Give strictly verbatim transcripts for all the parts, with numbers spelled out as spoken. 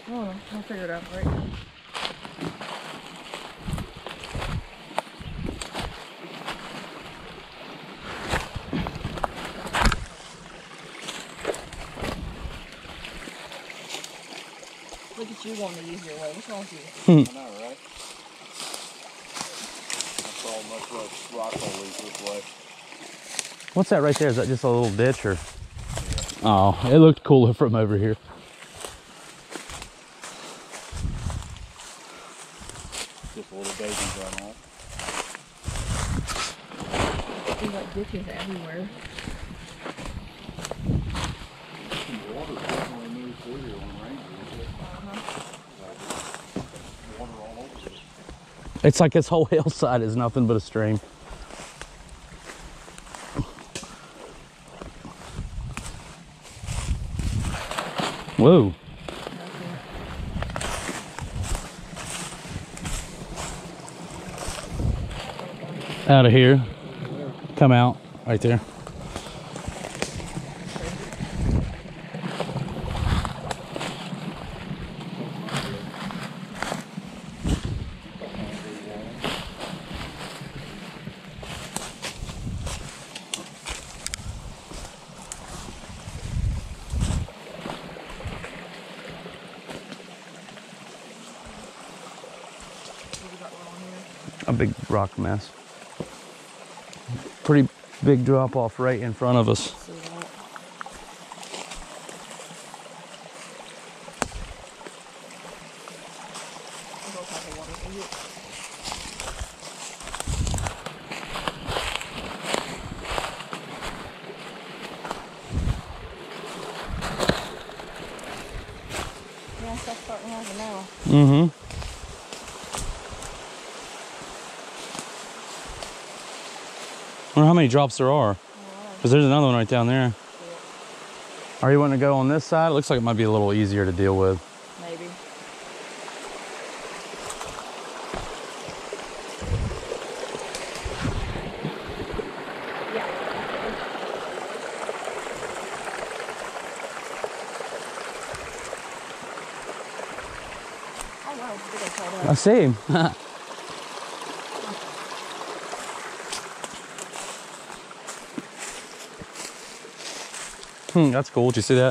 Oh, I'll figure it out right now. Look at you wanting the easier way. What's wrong with you? I know, right? I saw much less rock holes this way. What's that right there? Is that just a little ditch or? Yeah. Oh, it looked cooler from over here. Just a little baby run on. There's like ditches everywhere. The water definitely moves through here on rain. Water all over it. It's like this whole hillside is nothing but a stream. Whoa. Out of here. Come out right there. A big rock mass. Pretty big drop off right in front of us. Yeah, stuff's starting to happen now. Mm-hmm. I wonder how many drops there are. Because there's another one right down there. Yeah. Are you wanting to go on this side? It looks like it might be a little easier to deal with. Maybe. Yeah. Oh wow, it's a big old tall duck. I see him. Hmm, that's cool. Did you see that?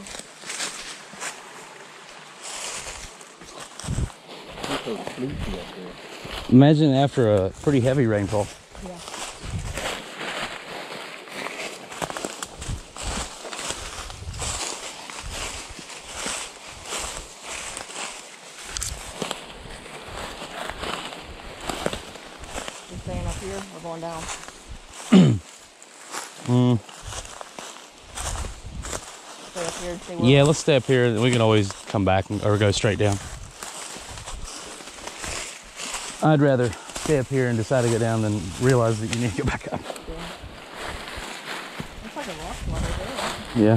Mm-hmm. Imagine after a pretty heavy rainfall. Yeah. You staying up here or going down? mm. Stay up here and see what. Yeah, let's stay up here. We can always come back and, or go straight down. I'd rather stay up here and decide to go down than realize that you need to go back up. Yeah. Looks like a rock one over there. Yeah.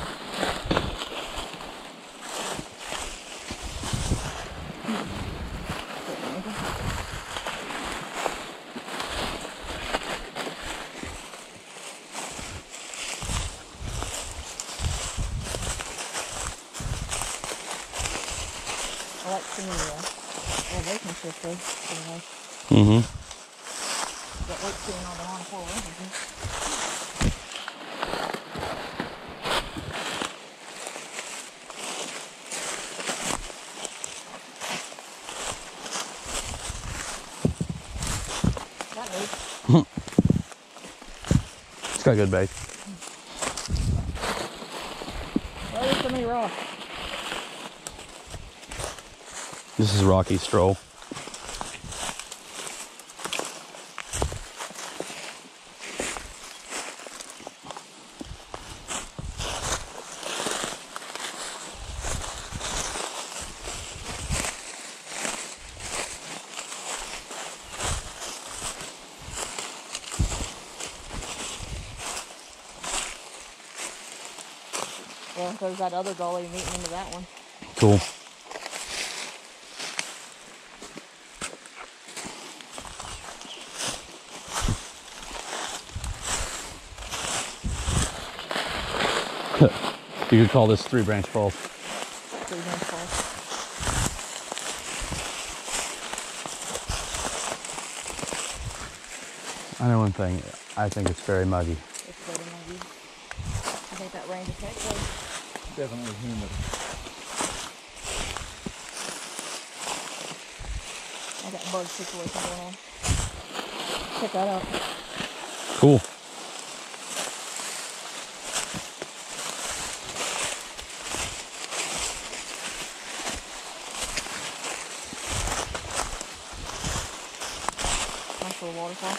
I like seeing the elevation shift though. Mm-hmm. Got like seeing all the on four winds. That is. It's got good bait. Why are there so many rocks? This is Rocky Stroll. Well, there's that other gully meeting into that one. Cool. You could call this Three Branch Falls. Three Branch Falls. I know one thing. I think it's very muggy. It's very muggy. I think that rain effect was Definitely humid. I got bug situation going on. Check that out. Cool. Nice little waterfall.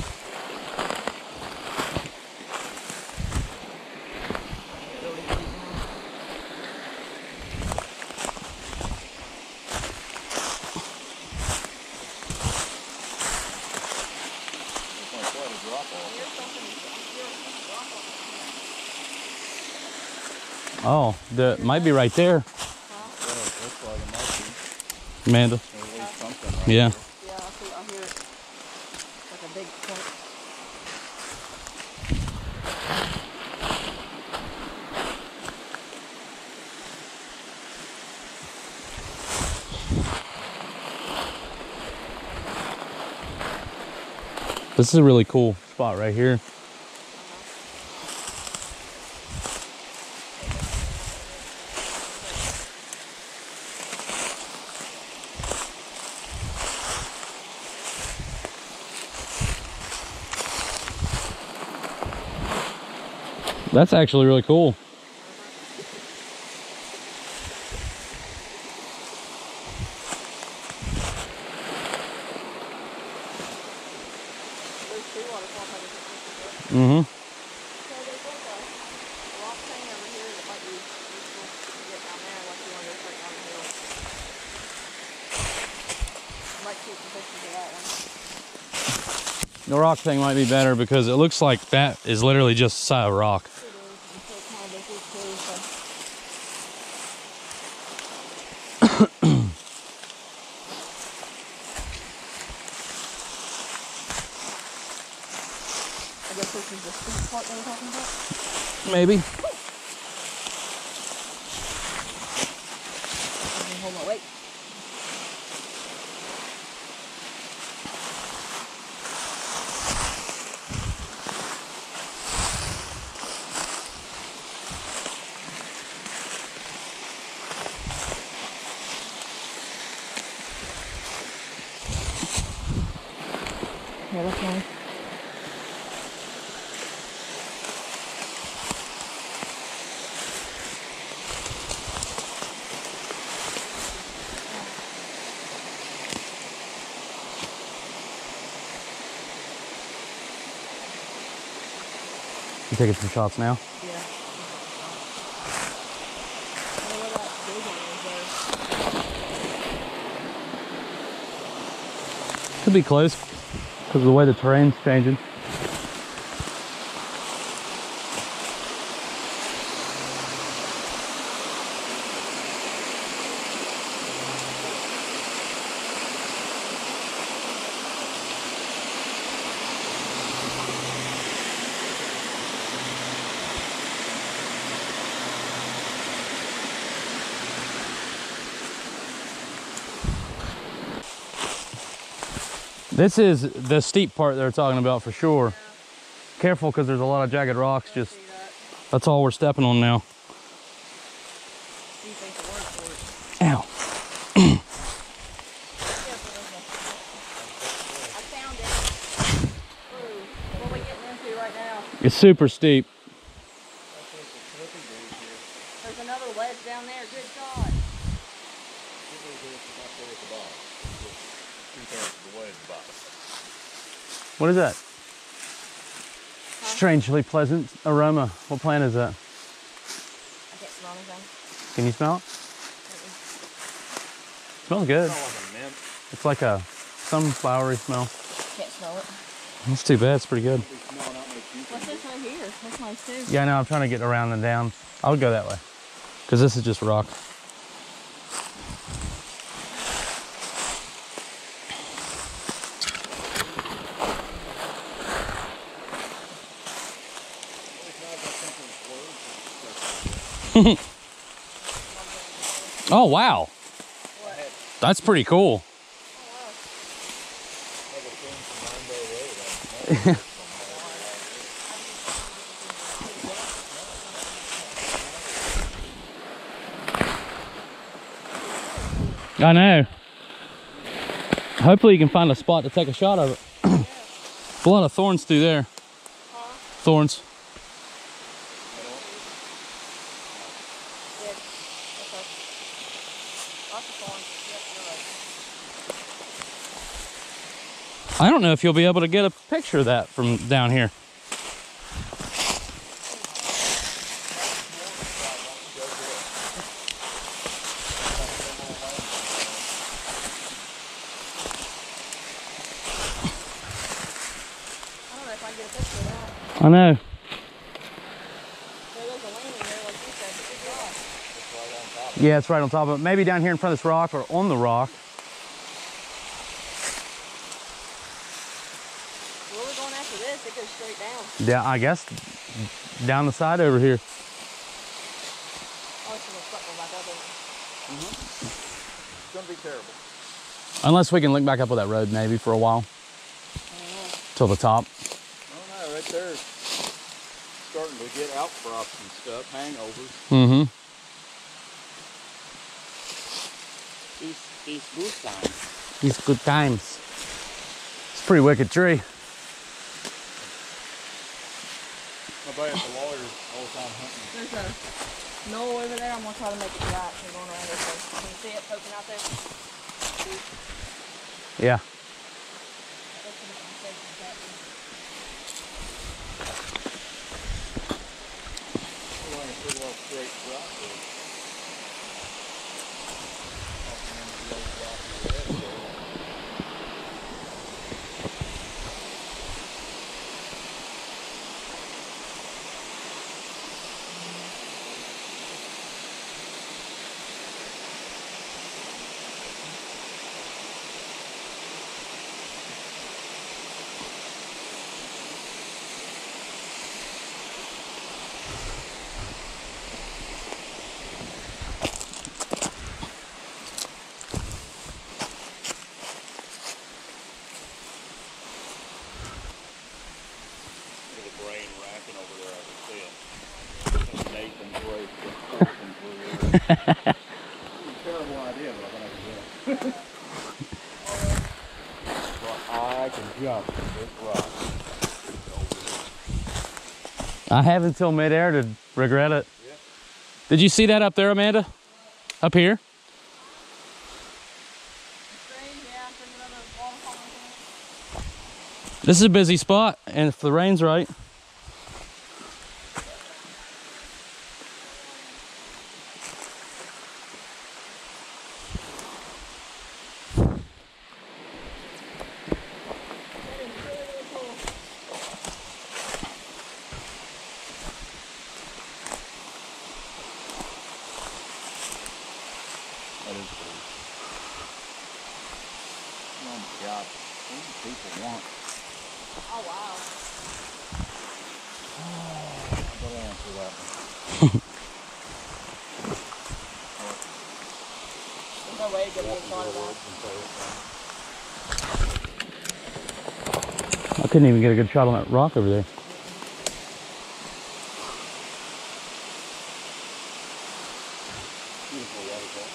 Oh, the might be right there. Yeah, looks like it might be. Amanda. Or at least something right Yeah. there. Yeah, I see. I hear it. Like a big point. This is a really cool spot right here. That's actually really cool. There's two waterfalls I just pictures of. Mm-hmm. So there's like a rock thing over here that might be useful to get down there unless you want to go straight down the hill. I might keep some pictures of that one. The rock thing might be better because it looks like that is literally just a side of rock. It is, and so it's kind of busy too, so. I guess this is the steep part that we're talking about. Maybe. Okay, hold on, wait. Yeah, that's nice. You taking some shots now? Yeah. I don't know where that big one is there. Could be close because of the way the terrain's changing. This is the steep part they're talking about for sure. Yeah. Careful because there's a lot of jagged rocks. I Just see that. that's all we're stepping on now. You think the word for it? Ow. Yeah, but there's a- I found it. Ooh, what are we getting into right now? It's super steep. There's another ledge down there. Good God. What is that? Strangely pleasant aroma. What plant is that? I can't smell anything. Can you smell it? Smells good. It's like a sunflowery smell. Can't smell it. That's too bad. It's pretty good. What's this right here? That's nice too. Yeah, I know. I'm trying to get around and down. I would go that way because this is just rock. Oh, wow. That's pretty cool. I know. Hopefully you can find a spot to take a shot of it. A lot of thorns through there. Huh? Thorns. Good. Okay. Lots of thorns. Yep, you're right. I don't know if you'll be able to get a picture of that from down here. I don't know if I can get a picture of that. I know. There goes a landing there, like you said, but good job. Yeah, it's right on top of it. Maybe down here in front of this rock or on the rock. Where are we going after this? It goes straight down. Yeah, I guess down the side over here. Oh, it's gonna suck back up, isn't it? Mm-hmm. It's gonna be terrible. Unless we can look back up with that road maybe for a while. Till the top. I don't know, right there, starting to get outcrops and stuff, hangovers. Mm-hmm. These, these good times. These good times. It's a pretty wicked tree. I bet the lawyers all the time hunting. There's a knoll over there. I'm gonna try to make it right. We're going around this way. Can you see it poking out there? Yeah. Well, it's pretty well straight rock there. Brain racking over there, I can see it. Nathan's way from through here. Terrible idea, but I'm gonna do it. Well, I can jump this rock. I have until midair to regret it. Yeah. Did you see that up there, Amanda? Up here? This is a busy spot, and if the rain's right. That is cool. Oh my God. What do people want? Oh wow. I better answer that one. There's no way to get a good shot of that. I couldn't even get a good shot on that rock over there. Beautiful waterfall.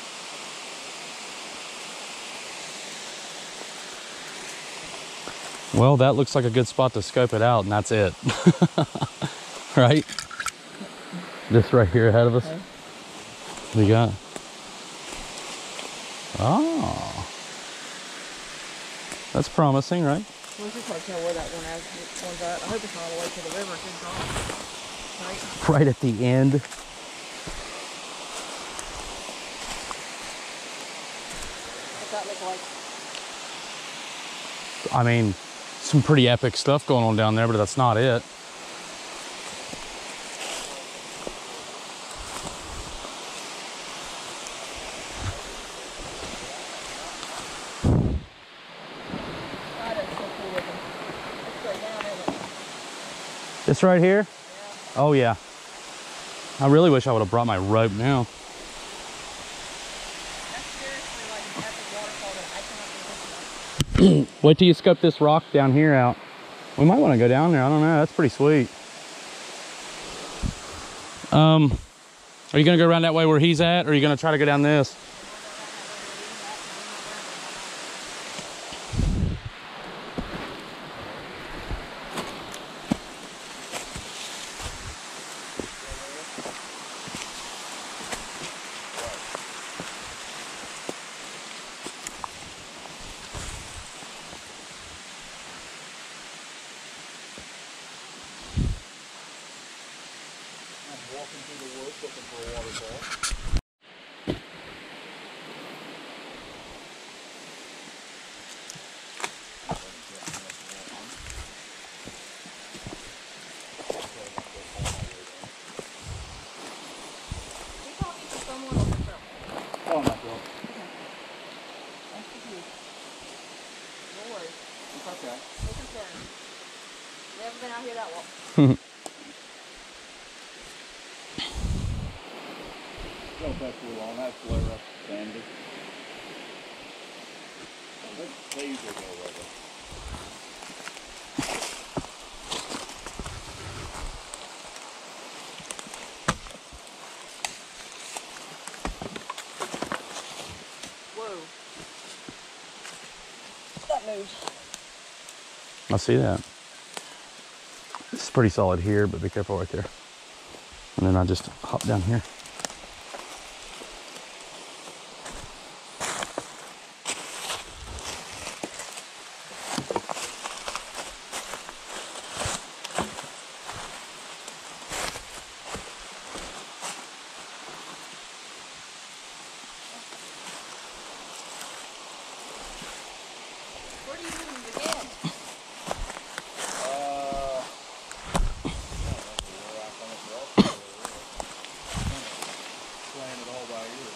Well, that looks like a good spot to scope it out, and that's it. Right? This right here ahead of us. Okay. What do you got? Oh. That's promising, right? Well, just hard to tell where that one is. One's at. I hope it's not all the way to the river. It's not. Right? Right at the end. What's that look like? I mean, some pretty epic stuff going on down there, but that's not it. That is so cool looking. It's straight down, isn't it? This right here? Yeah. Oh, yeah. I really wish I would have brought my rope now. That's seriously like an epic waterfall that I cannot think of. Wait till you scope this rock down here out. We might want to go down there. I don't know. That's pretty sweet. Um, are you going to go around that way where he's at, or are you going to try to go down this? Walking through the woods looking for a waterfall. He called me for someone on the trail. Oh my God. That's the view. No worries. It's okay. No concern. Never been out here that long. Don't take too long. That's flare up Sandy. They usually go with it. Whoa. That moves. I see that. It's pretty solid here, but be careful right there. And then I just hop down here. Where do you need to begin? Uh, playing it all by ear.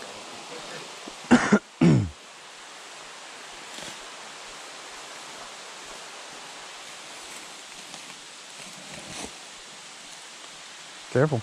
Careful.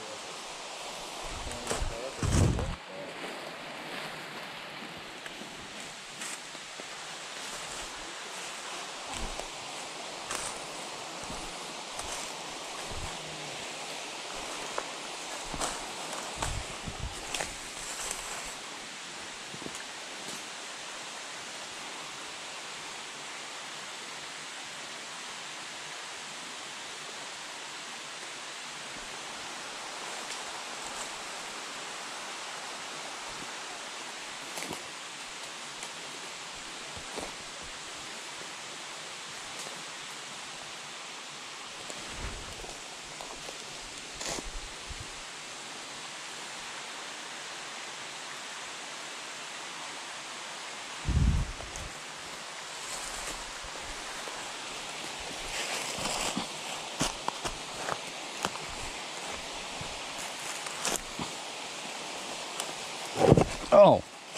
Oh.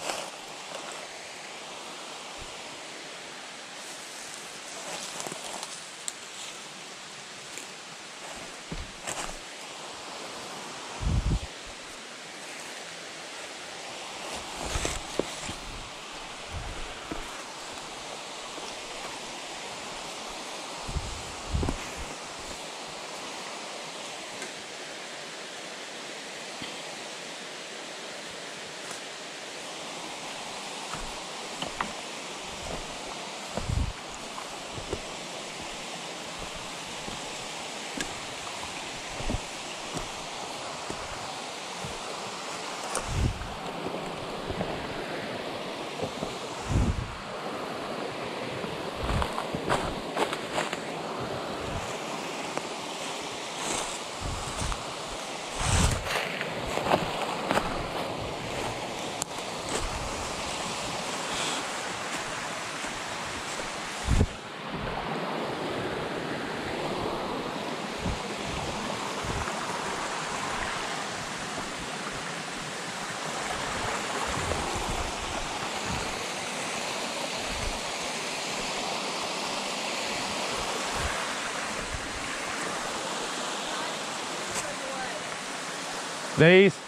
These.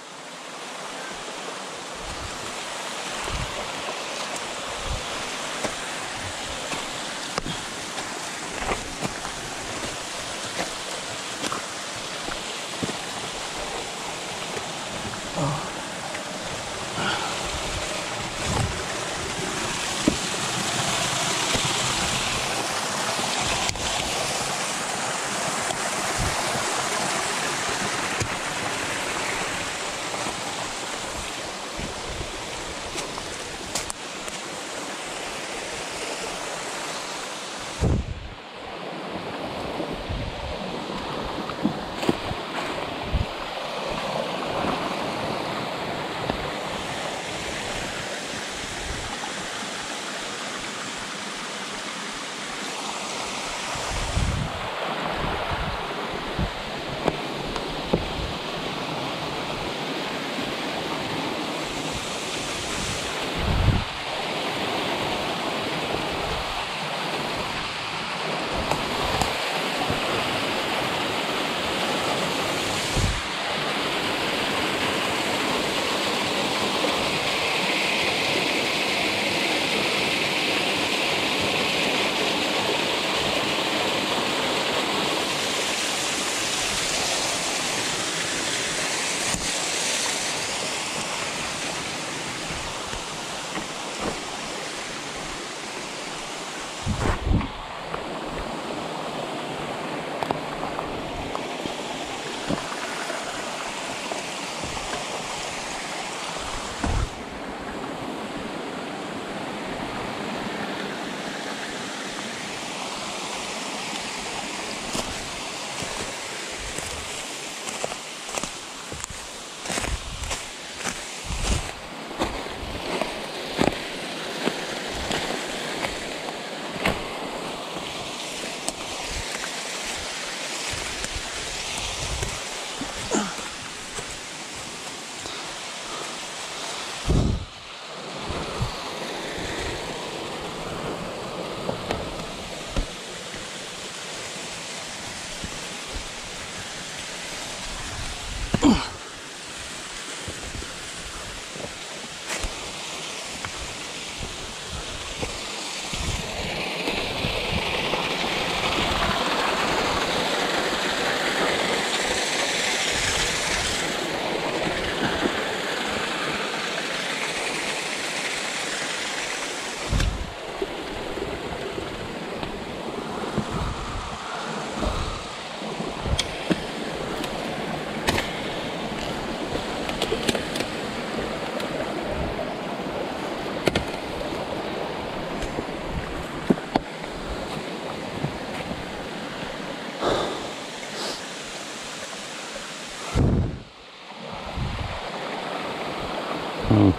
Hmm.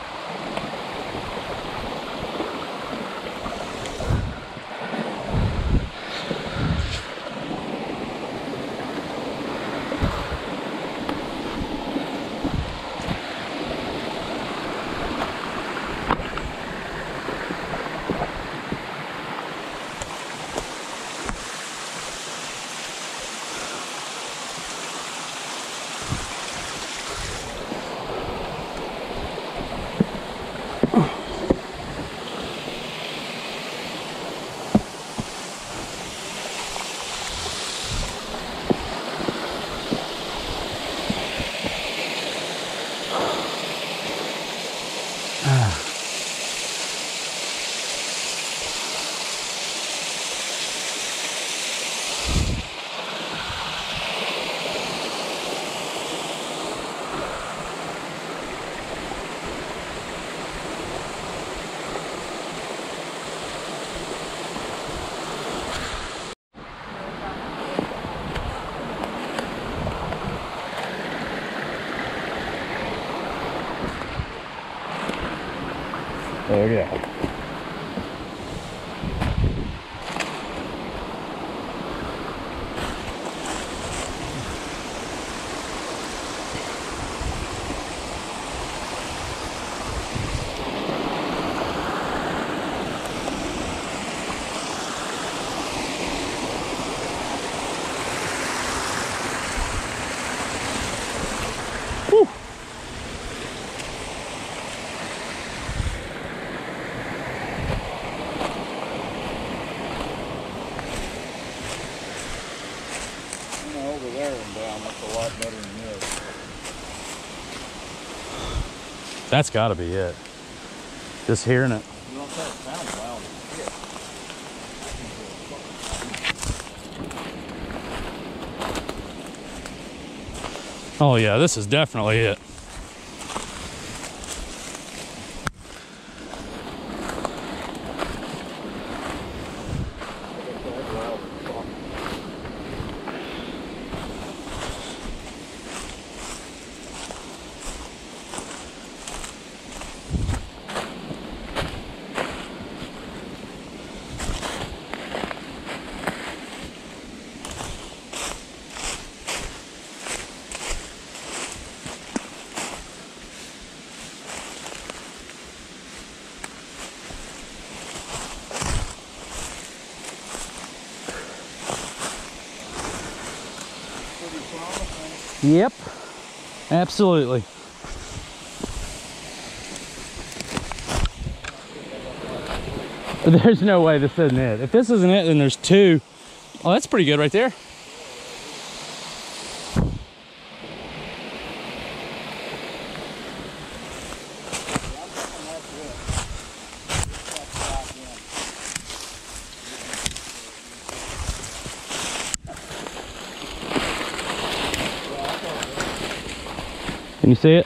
There you go. Whew. You know, over there and down, that's a lot better than this. That's got to be it. Just hearing it. You don't say it sounds loud as shit. Oh yeah, this is definitely it. Yep, absolutely. There's no way this isn't it. If this isn't it, then there's two. Oh, that's pretty good right there. Can you see it?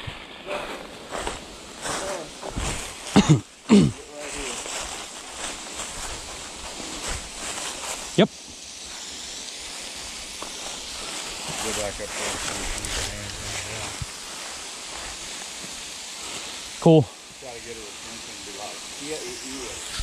Yep. Go back up there. So we can use the hands in. Cool. Gotta get her attention and be like, yeah, it is.